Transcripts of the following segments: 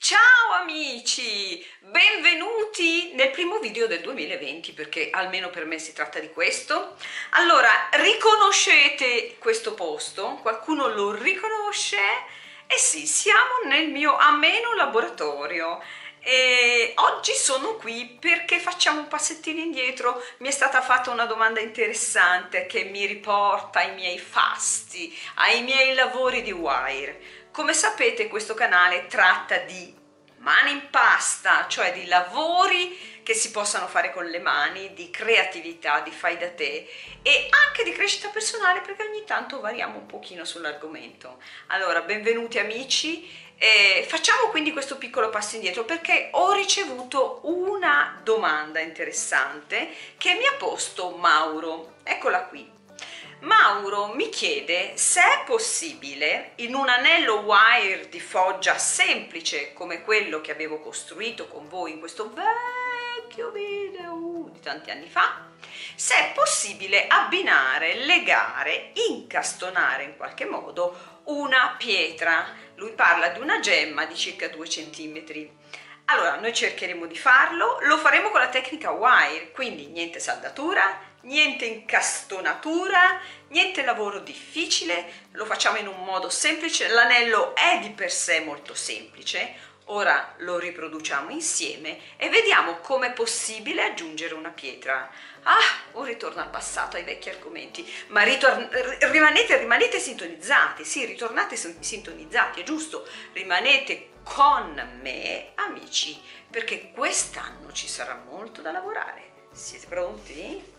Ciao amici, benvenuti nel primo video del 2020 perché almeno per me si tratta di questo. Allora, riconoscete questo posto? Qualcuno lo riconosce? Eh sì, siamo nel mio ameno laboratorio e oggi sono qui perché facciamo un passettino indietro. Mi è stata fatta una domanda interessante che mi riporta ai miei fasti, ai miei lavori di wire. Come sapete, questo canale tratta di mani in pasta, cioè di lavori che si possano fare con le mani, di creatività, di fai da te e anche di crescita personale, perché ogni tanto variamo un pochino sull'argomento. Allora, benvenuti amici. Facciamo quindi questo piccolo passo indietro perché ho ricevuto una domanda interessante che mi ha posto Mauro. Eccola qui. Mauro mi chiede se è possibile in un anello wire di foggia semplice come quello che avevo costruito con voi in questo vecchio video di tanti anni fa, se è possibile abbinare, legare, incastonare in qualche modo una pietra. Lui parla di una gemma di circa 2 centimetri. Allora, noi cercheremo di farlo, lo faremo con la tecnica wire, quindi niente saldatura, niente incastonatura, niente lavoro difficile, lo facciamo in un modo semplice, l'anello è di per sé molto semplice, ora lo riproduciamo insieme e vediamo com'è possibile aggiungere una pietra. Un ritorno al passato, ai vecchi argomenti, ma rimanete sintonizzati, sì, ritornate sintonizzati, è giusto, rimanete con me, amici, perché quest'anno ci sarà molto da lavorare. Siete pronti?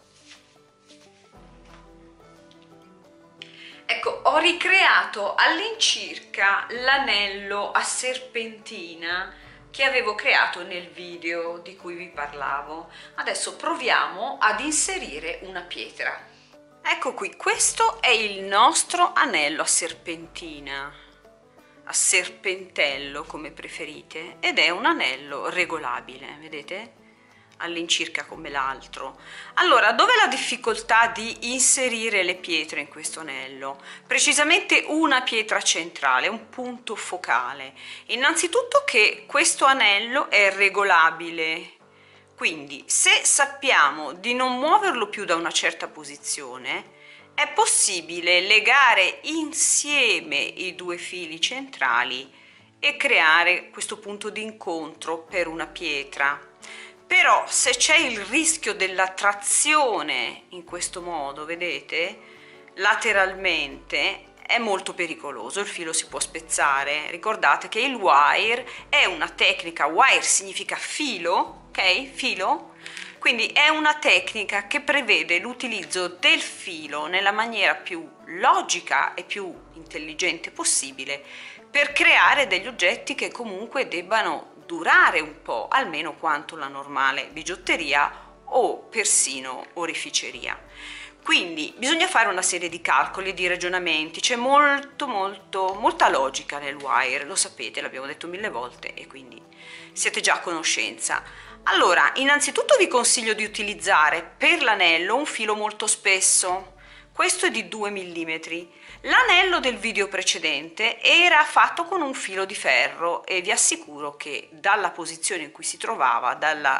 Ecco, ho ricreato all'incirca l'anello a serpentina che avevo creato nel video di cui vi parlavo. Adesso proviamo ad inserire una pietra. Ecco qui, questo è il nostro anello a serpentina, a serpentello come preferite, ed è un anello regolabile, vedete? All'incirca come l'altro. Allora, dov'è la difficoltà di inserire le pietre in questo anello? Precisamente una pietra centrale, un punto focale. Innanzitutto che questo anello è regolabile, quindi se sappiamo di non muoverlo più da una certa posizione, è possibile legare insieme i due fili centrali e creare questo punto di incontro per una pietra. Però se c'è il rischio della trazione in questo modo, vedete, lateralmente, è molto pericoloso, il filo si può spezzare. Ricordate che il wire è una tecnica, wire significa filo, ok? Filo. Quindi è una tecnica che prevede l'utilizzo del filo nella maniera più logica e più intelligente possibile per creare degli oggetti che comunque debbano durare un po', almeno quanto la normale bigiotteria o persino oreficeria. Quindi bisogna fare una serie di calcoli e di ragionamenti, c'è molta logica nel wire, lo sapete, l'abbiamo detto 1000 volte e quindi siete già a conoscenza. Allora, innanzitutto vi consiglio di utilizzare per l'anello un filo molto spesso, questo è di 2 mm. L'anello del video precedente era fatto con un filo di ferro e vi assicuro che dalla posizione in cui si trovava,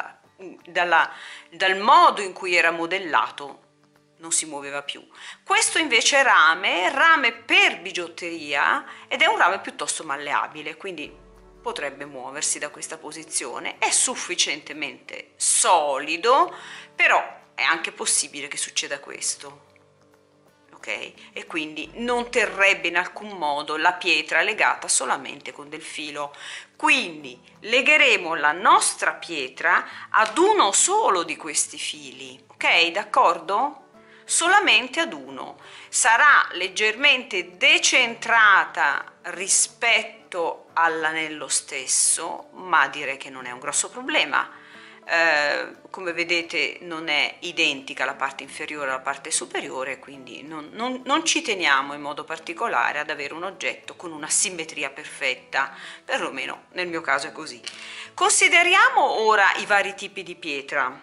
dal modo in cui era modellato, non si muoveva più. Questo invece è rame per bigiotteria ed è un rame piuttosto malleabile, quindi potrebbe muoversi da questa posizione, è sufficientemente solido, però è anche possibile che succeda questo. Okay? E quindi non terrebbe in alcun modo la pietra legata solamente con del filo. Quindi legheremo la nostra pietra ad uno solo di questi fili, ok? D'accordo? Solamente ad uno. Sarà leggermente decentrata rispetto all'anello stesso, ma direi che non è un grosso problema. Come vedete non è identica la parte inferiore alla parte superiore, quindi non ci teniamo in modo particolare ad avere un oggetto con una simmetria perfetta, perlomeno nel mio caso è così. Consideriamo ora i vari tipi di pietra.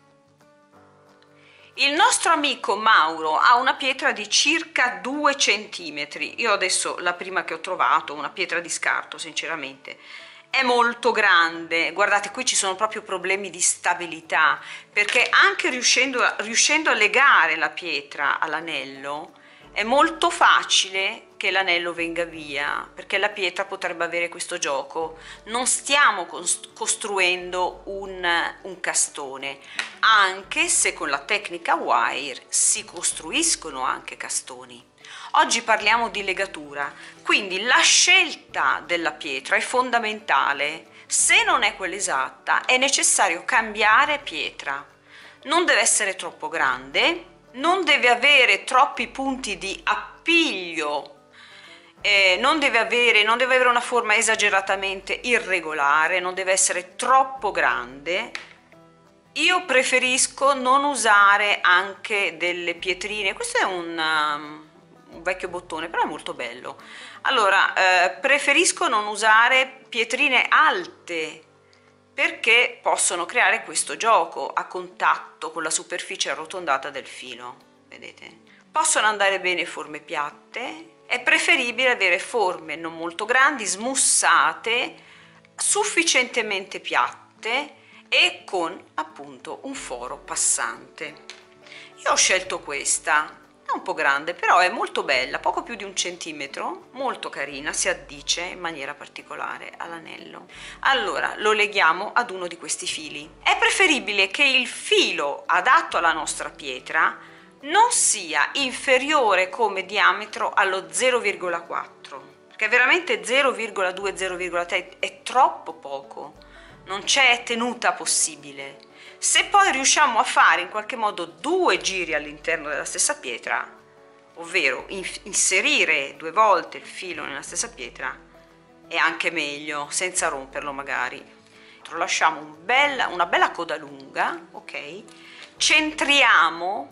Il nostro amico Mauro ha una pietra di circa 2 centimetri. Io adesso la prima che ho trovato, una pietra di scarto sinceramente, è molto grande. Guardate, qui ci sono proprio problemi di stabilità, perché anche riuscendo a legare la pietra all'anello è molto facile che l'anello venga via, perché la pietra potrebbe avere questo gioco. Non stiamo costruendo un castone, anche se con la tecnica wire si costruiscono anche castoni. Oggi parliamo di legatura, quindi la scelta della pietra è fondamentale. Se non è quella esatta, è necessario cambiare pietra. Non deve essere troppo grande, non deve avere troppi punti di appiglio, non deve avere una forma esageratamente irregolare, non deve essere troppo grande. Io preferisco non usare anche delle pietrine. Questo è un vecchio bottone, però è molto bello. Allora, preferisco non usare pietrine alte, perché possono creare questo gioco a contatto con la superficie arrotondata del filo, vedete? Possono andare bene forme piatte, è preferibile avere forme non molto grandi, smussate, sufficientemente piatte e con appunto un foro passante. Io ho scelto questa, è un po' grande, però è molto bella, poco più di 1 centimetro, molto carina, si addice in maniera particolare all'anello. Allora lo leghiamo ad uno di questi fili. È preferibile che il filo adatto alla nostra pietra non sia inferiore come diametro allo 0,4, perché veramente 0,2 0,3 è troppo poco, non c'è tenuta possibile. Se poi riusciamo a fare in qualche modo 2 giri all'interno della stessa pietra, ovvero inserire 2 volte il filo nella stessa pietra, è anche meglio, senza romperlo magari. Lasciamo una bella coda lunga, ok? Centriamo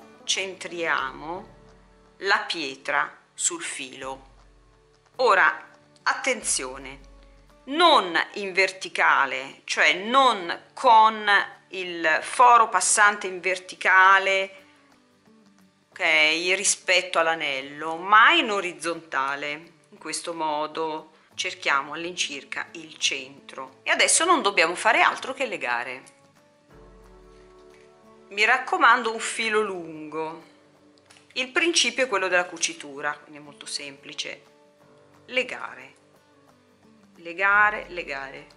la pietra sul filo. Ora, attenzione, non in verticale, cioè non con il foro passante in verticale, ok, rispetto all'anello, ma in orizzontale. In questo modo cerchiamo all'incirca il centro. E adesso non dobbiamo fare altro che legare. Mi raccomando, un filo lungo. Il principio è quello della cucitura, quindi è molto semplice. Legare, legare, legare.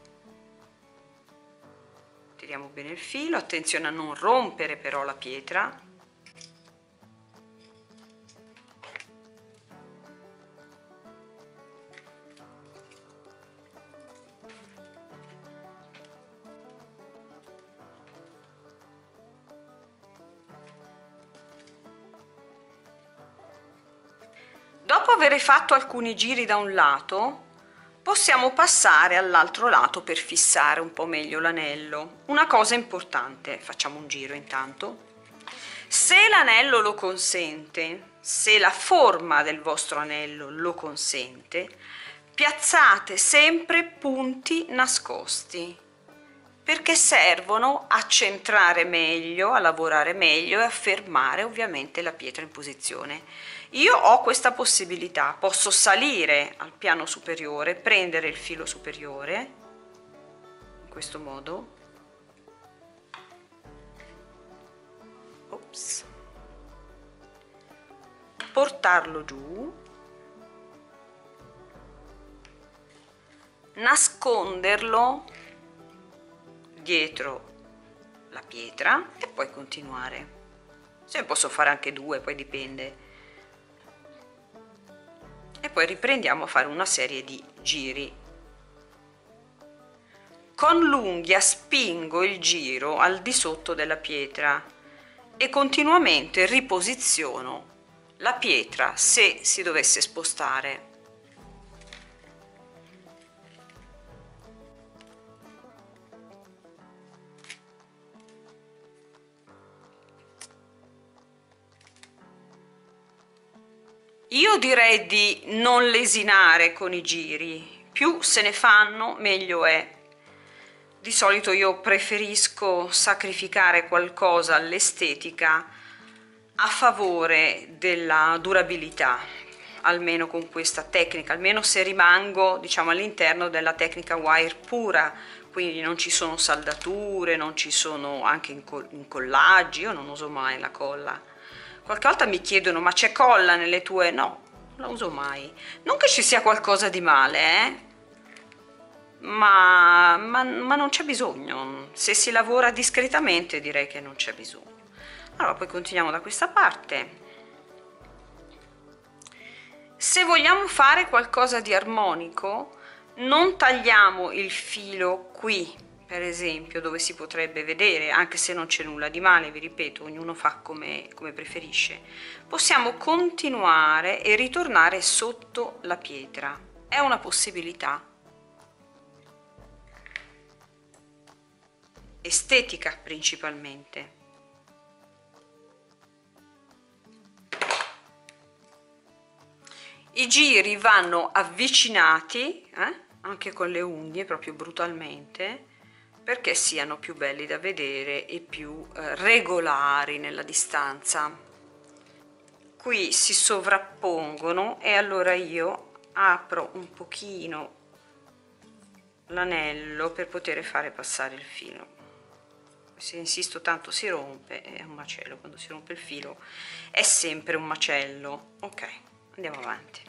Tiriamo bene il filo, attenzione a non rompere però la pietra. Dopo aver fatto alcuni giri da un lato, possiamo passare all'altro lato per fissare un po' meglio l'anello. Una cosa importante, facciamo un giro intanto. Se l'anello lo consente, se la forma del vostro anello lo consente, piazzate sempre punti nascosti, perché servono a centrare meglio, a lavorare meglio e a fermare ovviamente la pietra in posizione. Io ho questa possibilità, posso salire al piano superiore, prendere il filo superiore, in questo modo, ops, portarlo giù, nasconderlo dietro la pietra e poi continuare. Se posso fare anche 2, poi dipende. E poi riprendiamo a fare una serie di giri. Con l'unghia spingo il giro al di sotto della pietra e continuamente riposiziono la pietra se si dovesse spostare. Io direi di non lesinare con i giri, più se ne fanno meglio è. Di solito io preferisco sacrificare qualcosa all'estetica a favore della durabilità. almeno con questa tecnica, almeno se rimango, diciamo, all'interno della tecnica wire pura, quindi non ci sono saldature, non ci sono anche incollaggi. Io non uso mai la colla. Qualche volta mi chiedono: ma c'è colla nelle tue? No, non la uso mai. Non che ci sia qualcosa di male, ma non c'è bisogno. Se si lavora discretamente direi che non c'è bisogno. Allora poi continuiamo da questa parte. Se vogliamo fare qualcosa di armonico, non tagliamo il filo qui, per esempio, dove si potrebbe vedere, anche se non c'è nulla di male, vi ripeto, ognuno fa come preferisce. Possiamo continuare e ritornare sotto la pietra, è una possibilità estetica principalmente. I giri vanno avvicinati, anche con le unghie, proprio brutalmente, perché siano più belli da vedere e più regolari nella distanza. Qui si sovrappongono e allora io apro un pochino l'anello per poter fare passare il filo. Se insisto tanto si rompe, è un macello. Quando si rompe il filo è sempre un macello. Ok, andiamo avanti.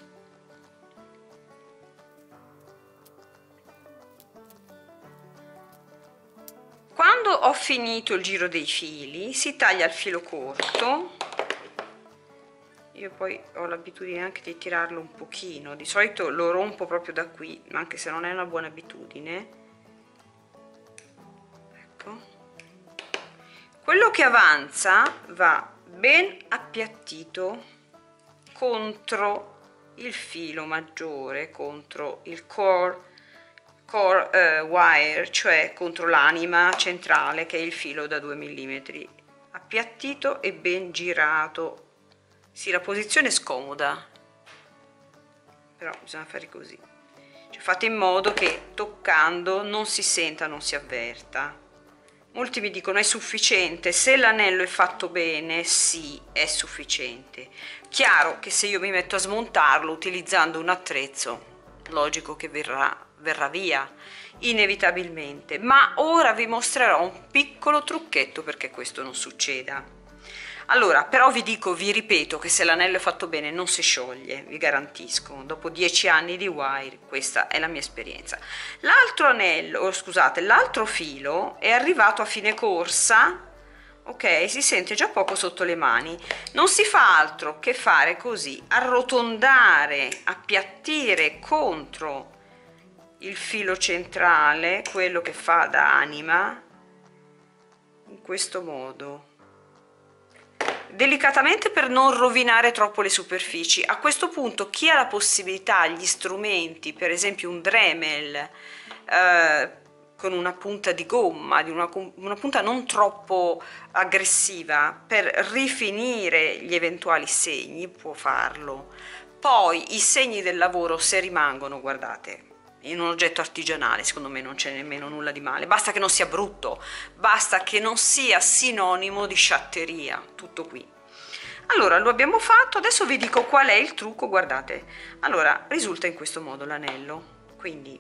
Quando ho finito il giro dei fili si taglia il filo corto. Io poi ho l'abitudine anche di tirarlo un pochino, di solito lo rompo proprio da qui, anche se non è una buona abitudine. Ecco, quello che avanza va ben appiattito contro il filo maggiore, contro il core wire, cioè contro l'anima centrale, che è il filo da 2 mm, appiattito e ben girato. Sì, la posizione è scomoda, però bisogna fare così, cioè fate in modo che toccando non si senta, non si avverta. Molti mi dicono: è sufficiente? Se l'anello è fatto bene, sì, è sufficiente. Chiaro che se io mi metto a smontarlo utilizzando un attrezzo, logico che verrà via inevitabilmente, ma ora vi mostrerò un piccolo trucchetto perché questo non succeda. Allora, però vi ripeto che se l'anello è fatto bene non si scioglie, vi garantisco. Dopo 10 anni di wire, questa è la mia esperienza. L'altro anello, scusate, l'altro filo è arrivato a fine corsa, ok? Si sente già poco sotto le mani. Non si fa altro che fare così, arrotondare, appiattire contro il filo centrale, quello che fa da anima, in questo modo, delicatamente, per non rovinare troppo le superfici. A questo punto chi ha la possibilità, gli strumenti, per esempio un Dremel con una punta di gomma, una punta non troppo aggressiva, per rifinire gli eventuali segni, può farlo. Poi i segni del lavoro, se rimangono, guardate, in un oggetto artigianale, secondo me non c'è nemmeno nulla di male, basta che non sia brutto, basta che non sia sinonimo di sciatteria, tutto qui. Allora, lo abbiamo fatto, adesso vi dico qual è il trucco. Guardate, allora risulta in questo modo l'anello, quindi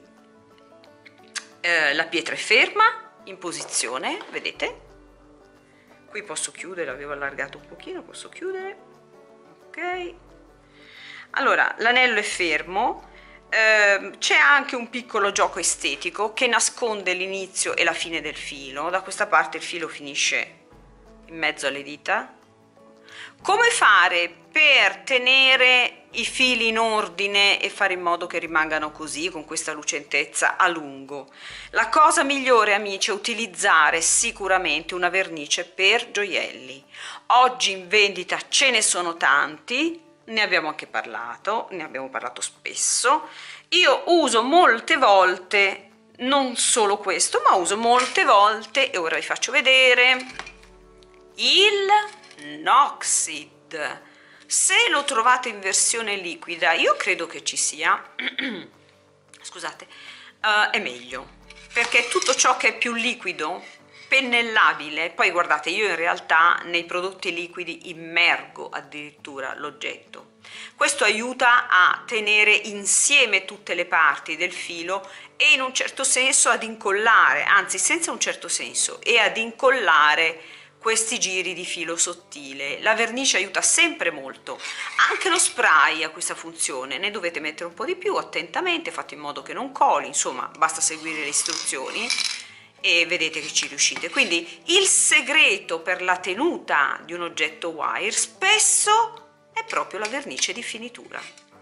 la pietra è ferma, in posizione, vedete? Qui posso chiudere, avevo allargato un pochino, posso chiudere, ok? Allora, l'anello è fermo. C'è anche un piccolo gioco estetico che nasconde l'inizio e la fine del filo. Da questa parte il filo finisce in mezzo alle dita. Come fare per tenere i fili in ordine e fare in modo che rimangano così, con questa lucentezza a lungo? La cosa migliore, amici, è utilizzare sicuramente una vernice per gioielli. Oggi in vendita ce ne sono tanti, ne abbiamo anche parlato, ne abbiamo parlato spesso. Io uso molte volte, non solo questo, ma uso molte volte, e ora vi faccio vedere, il Noxid. Se lo trovate in versione liquida, io credo che ci sia, scusate, è meglio, perché tutto ciò che è più liquido pennellabile. Poi guardate, io in realtà nei prodotti liquidi immergo addirittura l'oggetto. Questo aiuta a tenere insieme tutte le parti del filo e in un certo senso ad incollare, anzi senza un certo senso, e ad incollare questi giri di filo sottile. La vernice aiuta sempre molto, anche lo spray ha questa funzione, ne dovete mettere un po' di più attentamente, fate in modo che non coli, insomma basta seguire le istruzioni e vedete che ci riuscite. Quindi il segreto per la tenuta di un oggetto wire spesso è proprio la vernice di finitura.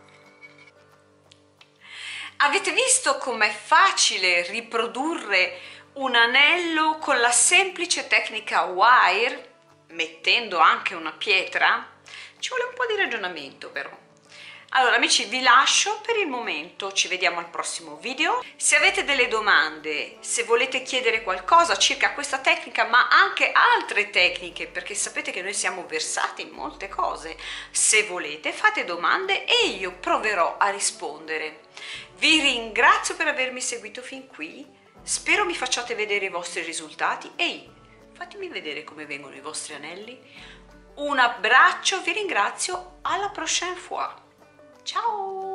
Avete visto com'è facile riprodurre un anello con la semplice tecnica wire, mettendo anche una pietra? Ci vuole un po' di ragionamento però. Allora amici, vi lascio per il momento, ci vediamo al prossimo video. Se avete delle domande, se volete chiedere qualcosa circa questa tecnica ma anche altre tecniche, perché sapete che noi siamo versati in molte cose, se volete fate domande e io proverò a rispondere. Vi ringrazio per avermi seguito fin qui, spero mi facciate vedere i vostri risultati. Ehi, fatemi vedere come vengono i vostri anelli. Un abbraccio, vi ringrazio, alla prochaine fois. Ciao!